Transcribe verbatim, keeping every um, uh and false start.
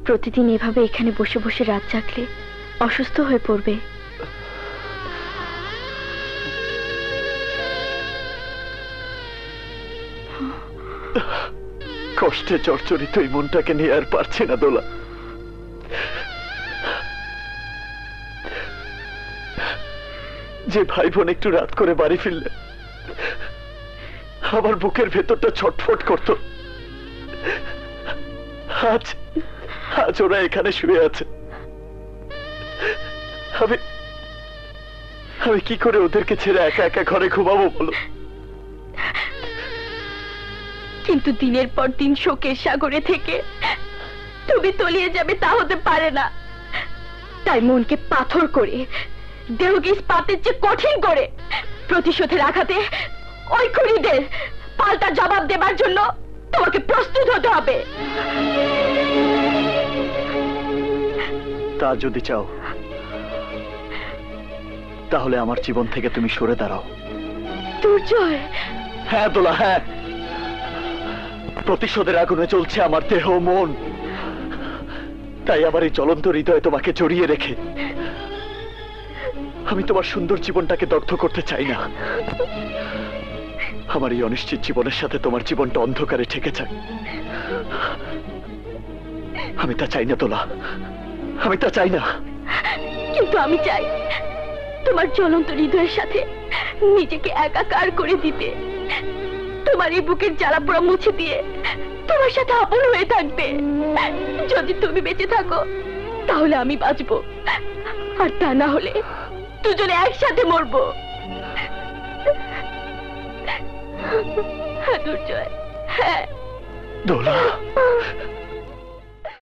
প্রতিদিন এভাবে এখানে বসে বসে রাত জাগলে অসুস্থ হয়ে পড়বে। কষ্টে জর্জরিত এই মনটাকে নিয়ে আর পারছি না দোলা। যে ভাই বোন একটু রাত করে বাড়ি ফিরলে আমার বুকের ভেতরটা ছটফট করত, আজ আজ ওরা এখানে শুয়ে আছে। আমি আমি কি করে ওদেরকে ছেড়ে একা একা ঘরে ঘুমাবো বলো? কিন্তু দিনের পর দিন শোকের সাগরে থেকে তুমি তলিয়ে যাবে তা হতে পারে না। তাই মনকে পাথর করে, দেহকে ইস্পাতের চেয়ে কঠিন করে প্রতিশোধের আঘাতে ওই খুনিদের পাল্টা জবাব দেবার জন্য তোমাকে প্রস্তুত হতে হবে। তা যদি চাও তাহলে আমার জীবন থেকে তুমি সরে দাঁড়াও। দুর্জয়। হ্যাঁ দোলা, হ্যাঁ। প্রতিশোধের আগুনে চলছে আমার দেহ মন। তাই আমার এই জ্বলন্ত হৃদয়ে তোমাকে জড়িয়ে রেখে আমি তোমার সুন্দর জীবনটাকে দগ্ধ করতে চাই না। আমার এই অনিশ্চিত জীবনের সাথে তোমার জীবনটা অন্ধকারে ঠেকে যায়। আমি তা চাই না দোলা, আমি তা চাই না। কিন্তু আমি চাই তোমার জ্বলন্ত হৃদয়ের সাথে নিজেকে একাকার করে দিতে, তোমার এই বুকের জ্বালা পোড়া মুছে দিয়ে তোমার সাথে আপন হয়ে থাকবে। যদি তুমি বেঁচে থাকো তাহলে আমি বাঁচবো, আর তা না হলে দুজনে একসাথে মরবো। হ্যাঁ দুর্জয়, হ্যাঁ। দোলা।